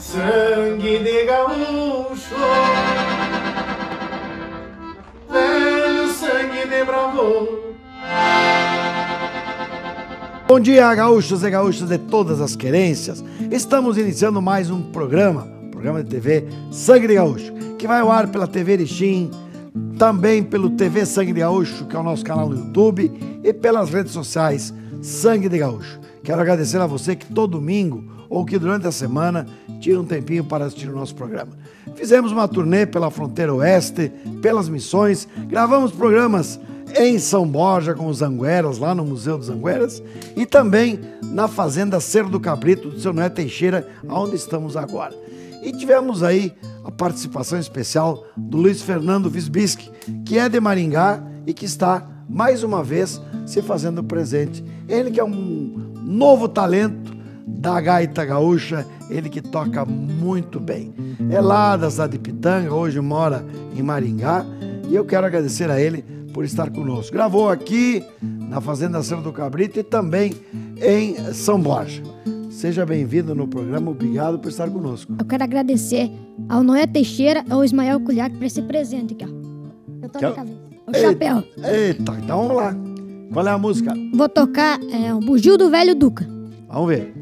sangue de gaúcho, velho sangue de bravô. Bom dia, gaúchos e gaúchas de todas as querências. Estamos iniciando mais um programa de TV Sangue de Gaúcho, que vai ao ar pela TV Erechim, também pelo TV Sangue de Gaúcho, que é o nosso canal no YouTube, e pelas redes sociais Sangue de Gaúcho. Quero agradecer a você que todo domingo ou que durante a semana tira um tempinho para assistir o nosso programa. Fizemos uma turnê pela fronteira oeste, pelas missões, gravamos programas em São Borja com os Angueras, lá no Museu dos Angueras, e também na Fazenda Cerro do Cabrito, do seu Noé Teixeira, onde estamos agora. E tivemos aí a participação especial do Luiz Fernando Visbisky, que é de Maringá e que está, mais uma vez, se fazendo presente. Ele que é um novo talento da gaita gaúcha, ele que toca muito bem. É lá da cidade de Pitanga, hoje mora em Maringá, e eu quero agradecer a ele por estar conosco. Gravou aqui na Fazenda Cerro do Cabrito e também em São Borja. Seja bem-vindo no programa, obrigado por estar conosco. Eu quero agradecer ao Noé Teixeira e ao Ismael Culhac por esse presente aqui, ó. Eu tô na cabeça. O chapéu. Eita, então vamos lá. Qual é a música? Vou tocar o Bugio do Velho Duca. Vamos ver.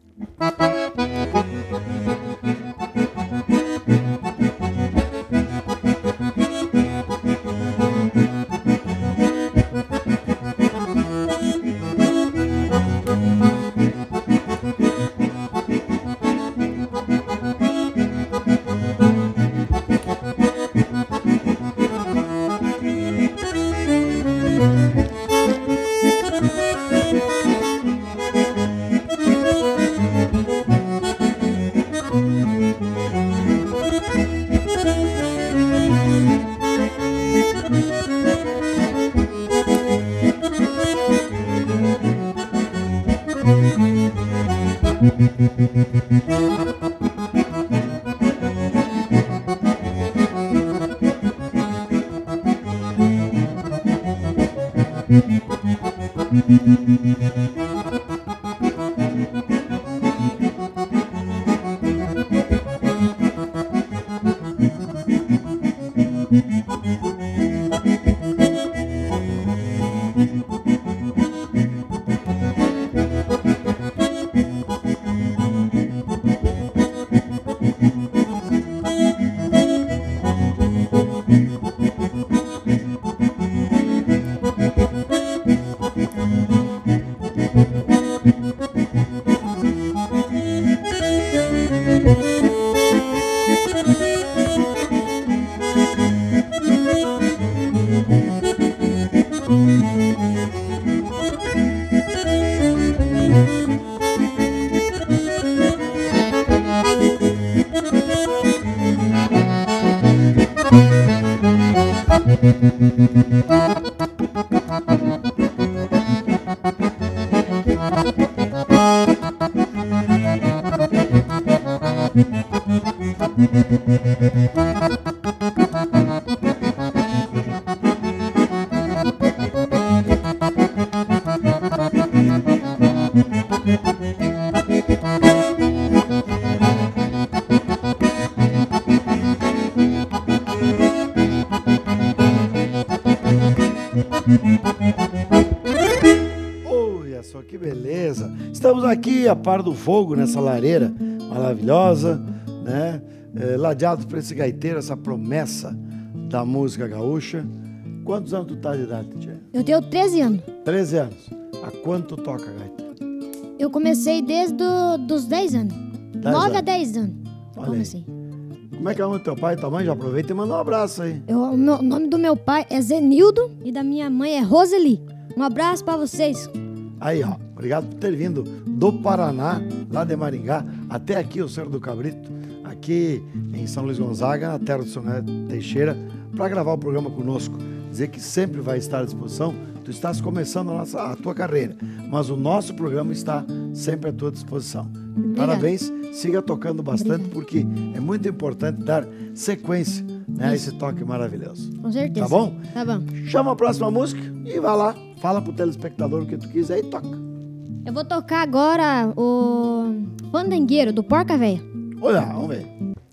Olha só que beleza! Estamos aqui a par do fogo nessa lareira maravilhosa, né? Ladeados por esse gaiteiro, essa promessa da música gaúcha. Quantos anos tu tá de idade, tia? Eu tenho 13 anos. 13 anos. Há quanto tu toca gaita? Eu comecei desde os 10 anos. 9 a 10 anos. Olha Comecei. aí. Como é que é o nome do teu pai e tua mãe? Já aproveita e manda um abraço aí. O nome do meu pai é Zenildo e da minha mãe é Roseli. Um abraço pra vocês. Aí, ó. Obrigado por ter vindo do Paraná, lá de Maringá, até aqui o Cerro do Cabrito, aqui em São Luís Gonzaga, na terra do seu Noé Teixeira, para gravar o programa conosco. Dizer que sempre vai estar à disposição. Tu estás começando a tua carreira, mas o nosso programa está sempre à tua disposição. Obrigado. Parabéns, siga tocando bastante, porque é muito importante dar sequência, né, a esse toque maravilhoso. Com certeza. Tá bom? Tá bom. Chama a próxima música e vai lá, fala pro telespectador o que tu quiser e toca. Eu vou tocar agora o Fandangueiro, do Porca Véia. Olha, vamos ver.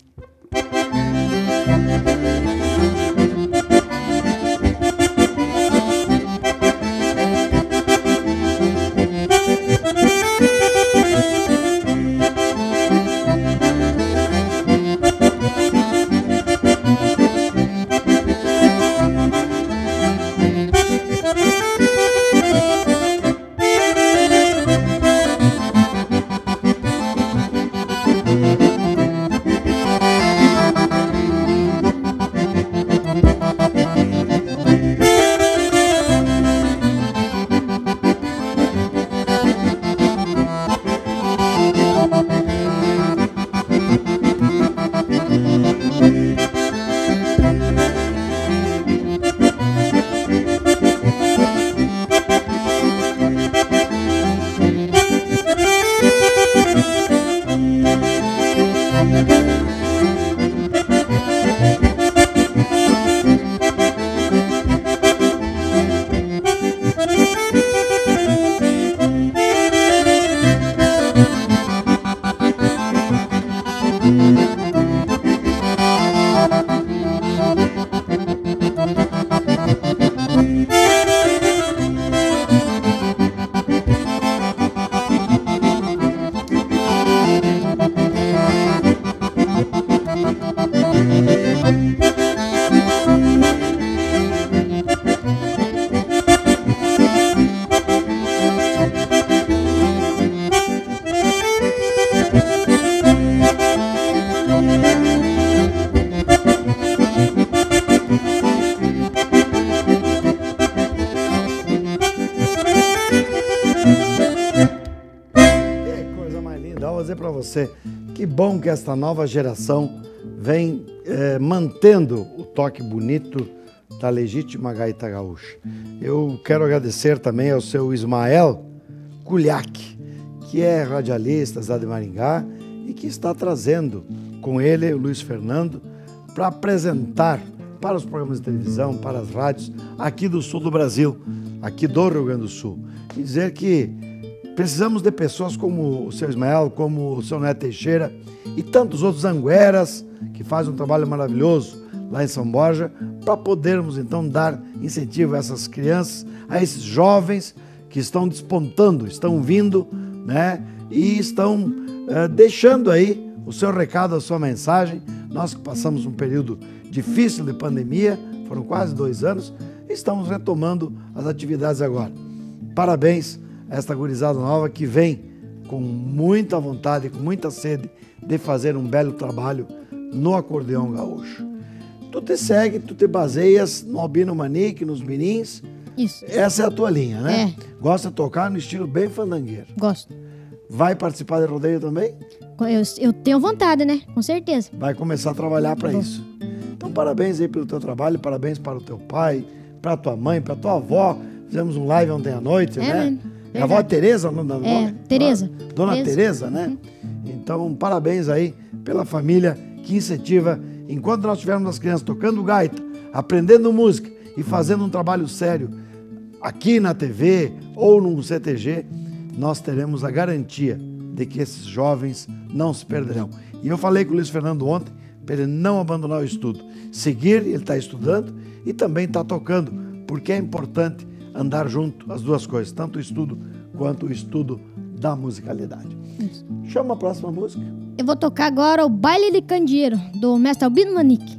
Você, que bom que esta nova geração vem mantendo o toque bonito da legítima gaita gaúcha. Eu quero agradecer também ao seu Ismael Kulhak, que é radialista lá de Maringá e que está trazendo com ele o Luiz Fernando para apresentar para os programas de televisão, para as rádios aqui do sul do Brasil, aqui do Rio Grande do Sul. E dizer que precisamos de pessoas como o seu Ismael, como o seu Neto Teixeira e tantos outros angueras que fazem um trabalho maravilhoso lá em São Borja, para podermos então dar incentivo a essas crianças, a esses jovens que estão despontando, estão vindo, né, e estão deixando aí o seu recado, a sua mensagem. Nós que passamos um período difícil de pandemia, foram quase 2 anos, estamos retomando as atividades agora. Parabéns a esta gurizada nova que vem com muita vontade, com muita sede de fazer um belo trabalho no acordeão gaúcho. Tu te segue, tu te baseias no Albino Manique, nos mirins. Isso. Essa é a tua linha, né? É. Gosta de tocar no estilo bem fandangueiro. Gosto. Vai participar de rodeio também? Eu tenho vontade, né? Com certeza. Vai começar a trabalhar para isso. Então, parabéns aí pelo teu trabalho, parabéns para o teu pai, para a tua mãe, para a tua avó. Fizemos um live ontem à noite, né? É a avó Tereza, o nome da avó? Tereza. Dona Tereza, né? Então, parabéns aí pela família que incentiva. Enquanto nós tivermos as crianças tocando gaita, aprendendo música e fazendo um trabalho sério aqui na TV ou num CTG, nós teremos a garantia de que esses jovens não se perderão. E eu falei com o Luiz Fernando ontem para ele não abandonar o estudo. Seguir, ele está estudando e também está tocando, porque é importante andar junto as duas coisas, tanto o estudo quanto o estudo da musicalidade. Isso. Chama a próxima música. Eu vou tocar agora o Baile de Candeeiro, do mestre Albino Manique.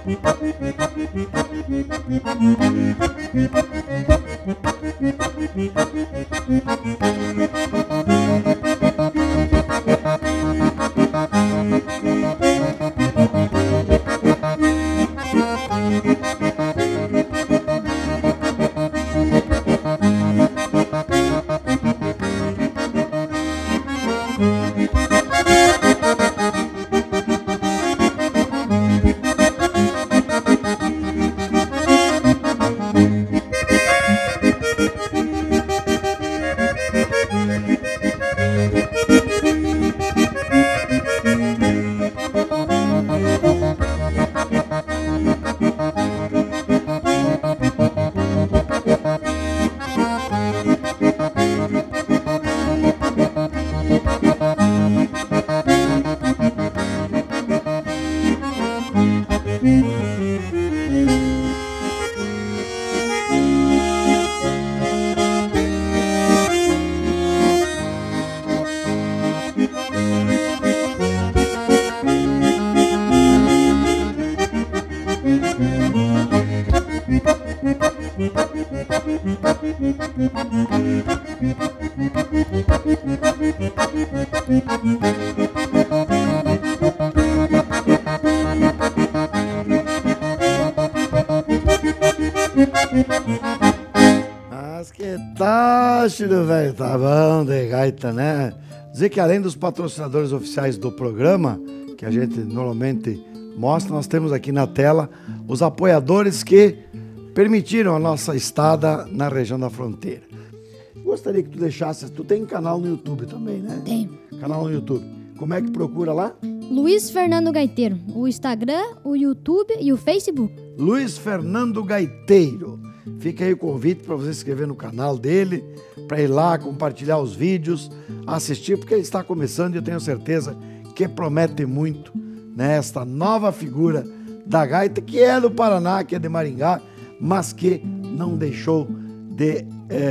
Mas que tal, filho velho? Tá bom de gaita, né? Dizer que além dos patrocinadores oficiais do programa, que a gente normalmente mostra, nós temos aqui na tela os apoiadores que permitiram a nossa estada na região da fronteira. Gostaria que tu deixasse, tu tem canal no YouTube também, né? Tem. Canal no YouTube. Como é que procura lá? Luiz Fernando Gaiteiro. O Instagram, o YouTube e o Facebook. Luiz Fernando Gaiteiro. Fica aí o convite para você se inscrever no canal dele, para ir lá compartilhar os vídeos, assistir, porque ele está começando e eu tenho certeza que promete muito, né, esta nova figura da gaita, que é do Paraná, que é de Maringá, mas que não deixou de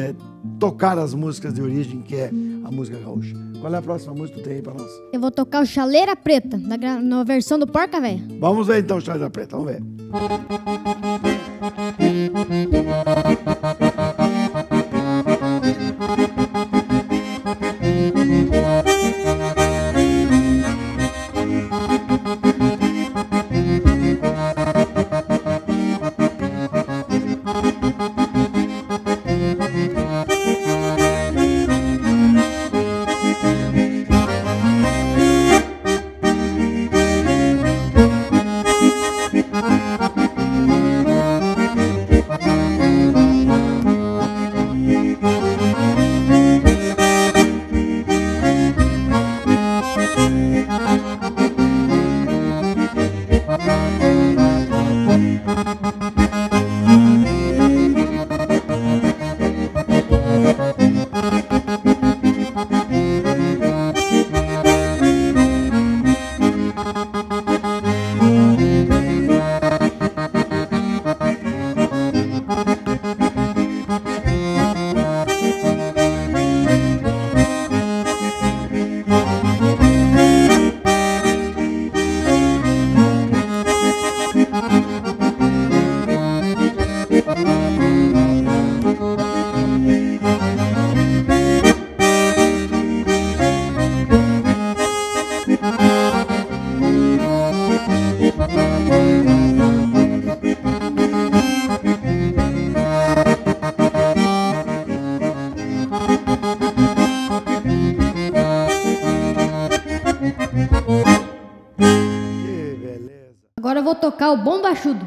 tocar as músicas de origem, que é a música gaúcha. Qual é a próxima música que tu tem aí para nós? Eu vou tocar o Chaleira Preta, na versão do Porca Véia. Vamos ver então o Chaleira Preta, vamos ver. Agora eu vou tocar o Bombachudo.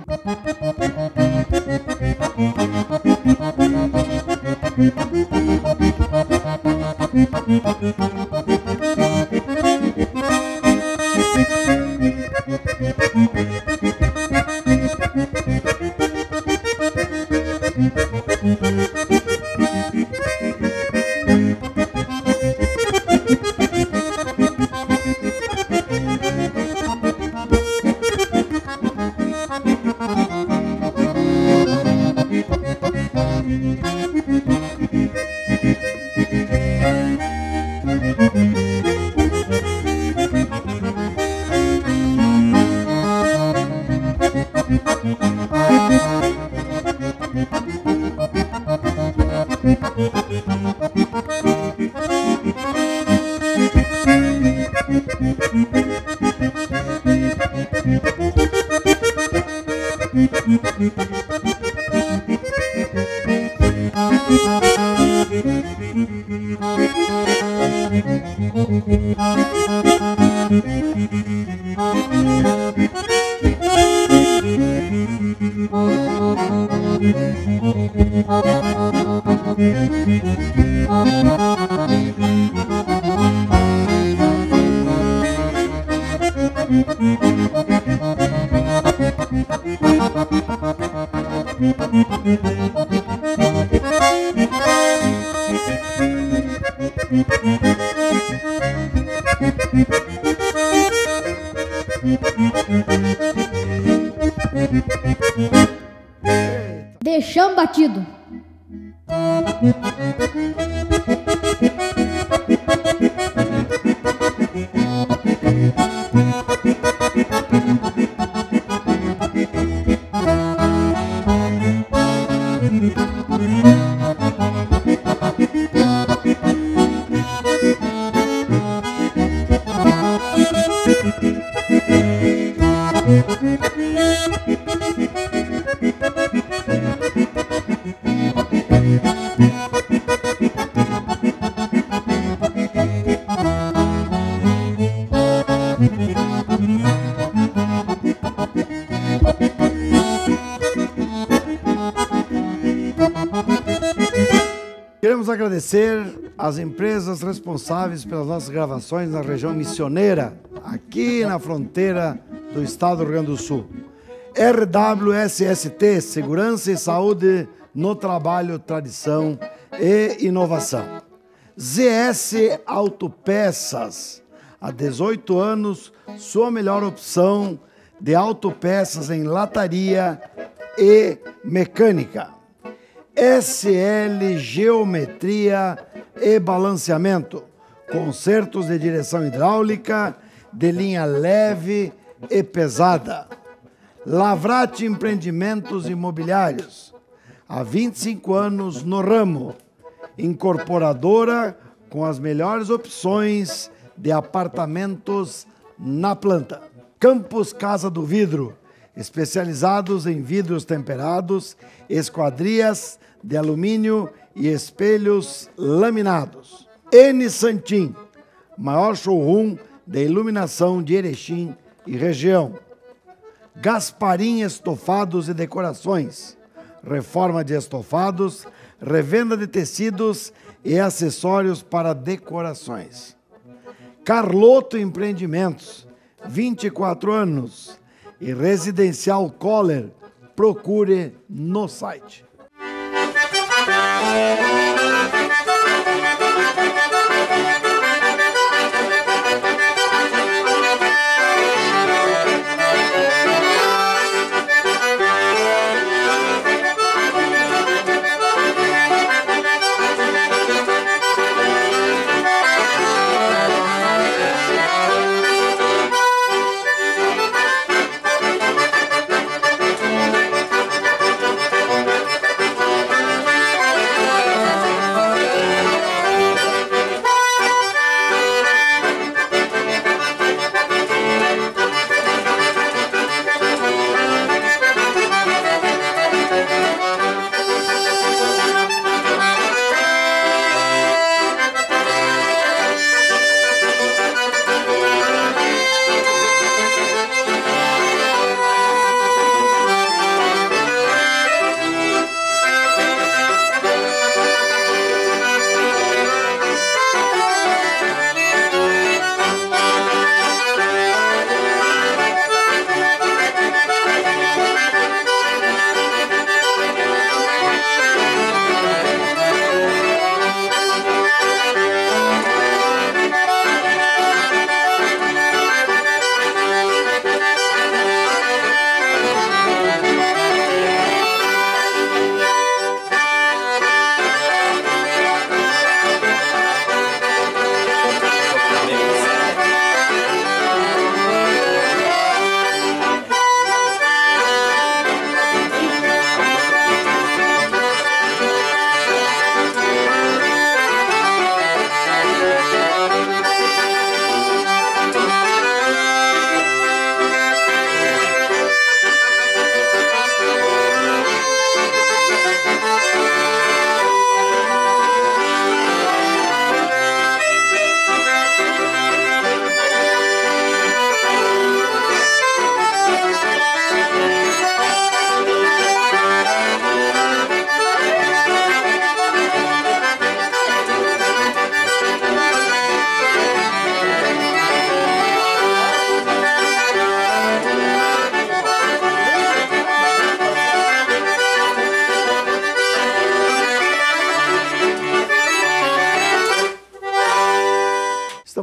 Deixamos batido. Queremos agradecer às empresas responsáveis pelas nossas gravações na região missioneira, aqui na fronteira do estado do Rio Grande do Sul. RWSST, Segurança e Saúde no Trabalho, Tradição e Inovação. ZS Autopeças, há 18 anos, sua melhor opção de autopeças em lataria e mecânica. SL Geometria e Balanceamento, consertos de direção hidráulica, de linha leve e pesada. Lavrati Empreendimentos Imobiliários, há 25 anos no ramo, incorporadora com as melhores opções de apartamentos na planta. Campus Casa do Vidro, especializados em vidros temperados, esquadrias de alumínio e espelhos laminados. N Santim, maior showroom de iluminação de Erechim e região. Gasparim Estofados e Decorações, reforma de estofados, revenda de tecidos e acessórios para decorações. Carloto Empreendimentos, 24 anos, e Residencial Kohler, procure no site.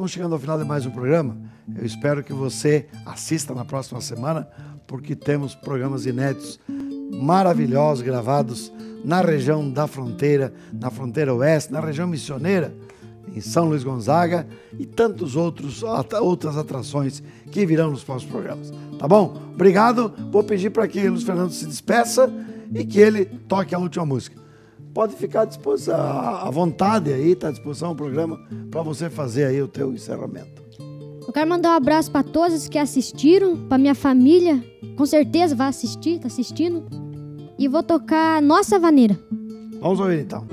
estamos chegando ao final de mais um programa. Eu espero que você assista na próxima semana, porque temos programas inéditos maravilhosos gravados na região da fronteira, na fronteira oeste, na região missioneira, em São Luís Gonzaga e tantos outras atrações que virão nos próximos programas. Tá bom? Obrigado. Vou pedir para que Luiz Fernando se despeça e que ele toque a última música. Pode ficar à vontade aí, está à disposição o programa para você fazer aí o teu encerramento. Eu quero mandar um abraço para todos que assistiram, para minha família, com certeza vai assistir, tá assistindo. E vou tocar Nossa Vaneira. Vamos ouvir então.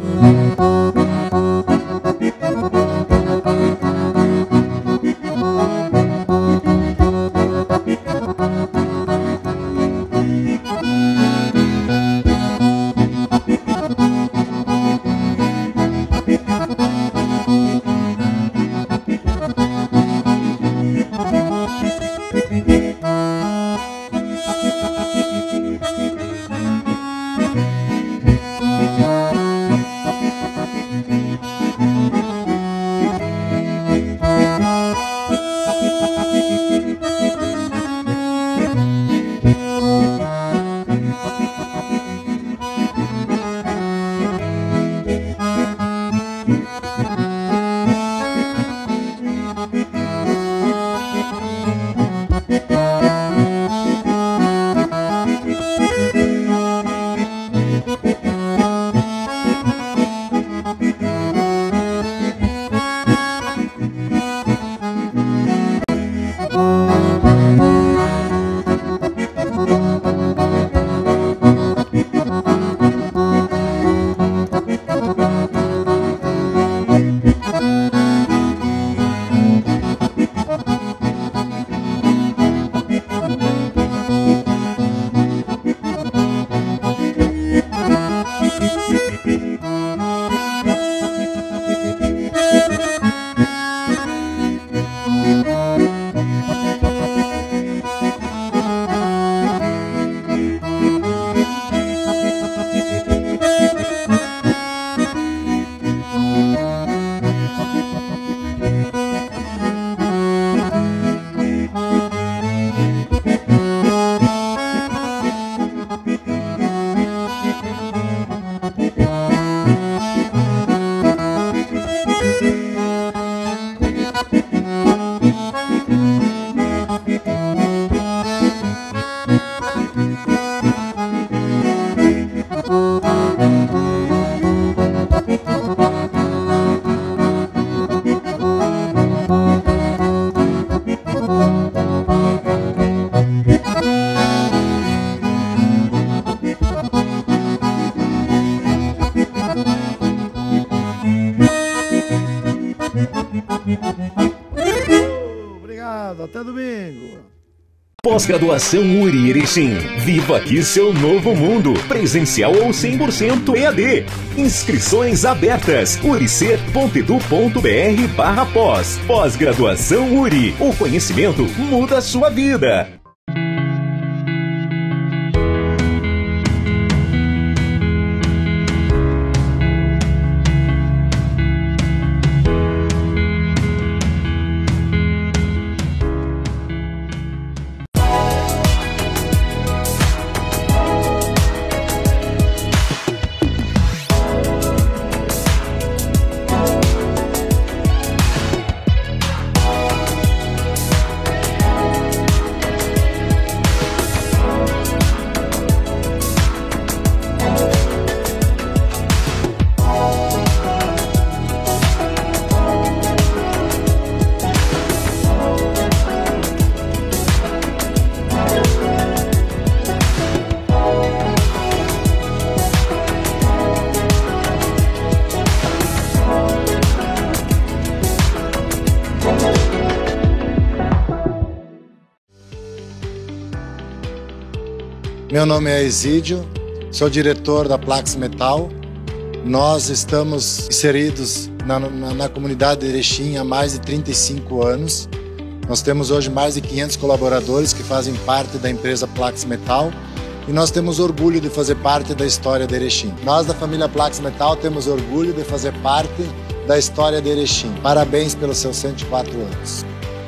Obrigado, até domingo. Pós-graduação URI Erechim. Viva aqui seu novo mundo. Presencial ou 100% EAD. Inscrições abertas. uric.edu.br/pós. Pós-graduação URI. O conhecimento muda a sua vida. Meu nome é Exídio, sou diretor da Plax Metal. Nós estamos inseridos na comunidade de Erechim há mais de 35 anos. Nós temos hoje mais de 500 colaboradores que fazem parte da empresa Plax Metal e nós temos orgulho de fazer parte da história de Erechim. Nós da família Plax Metal temos orgulho de fazer parte da história de Erechim. Parabéns pelos seus 104 anos.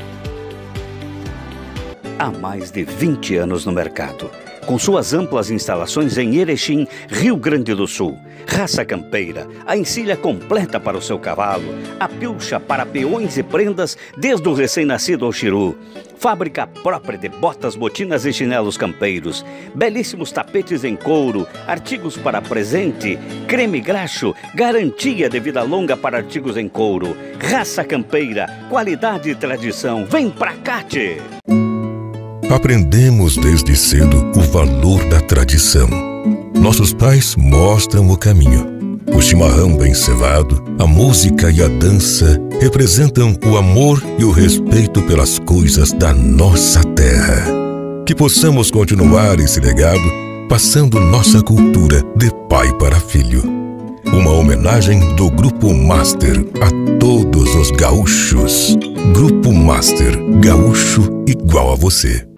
Há mais de 20 anos no mercado, com suas amplas instalações em Erechim, Rio Grande do Sul. Raça campeira, a encilha completa para o seu cavalo, a pilcha para peões e prendas, desde o recém-nascido ao chiru. Fábrica própria de botas, botinas e chinelos campeiros, belíssimos tapetes em couro, artigos para presente, creme graxo, garantia de vida longa para artigos em couro. Raça campeira, qualidade e tradição. Vem pra cá, tchê! Aprendemos desde cedo o valor da tradição. Nossos pais mostram o caminho. O chimarrão bem cevado, a música e a dança representam o amor e o respeito pelas coisas da nossa terra. Que possamos continuar esse legado, passando nossa cultura de pai para filho. Uma homenagem do Grupo Master a todos os gaúchos. Grupo Master, gaúcho igual a você.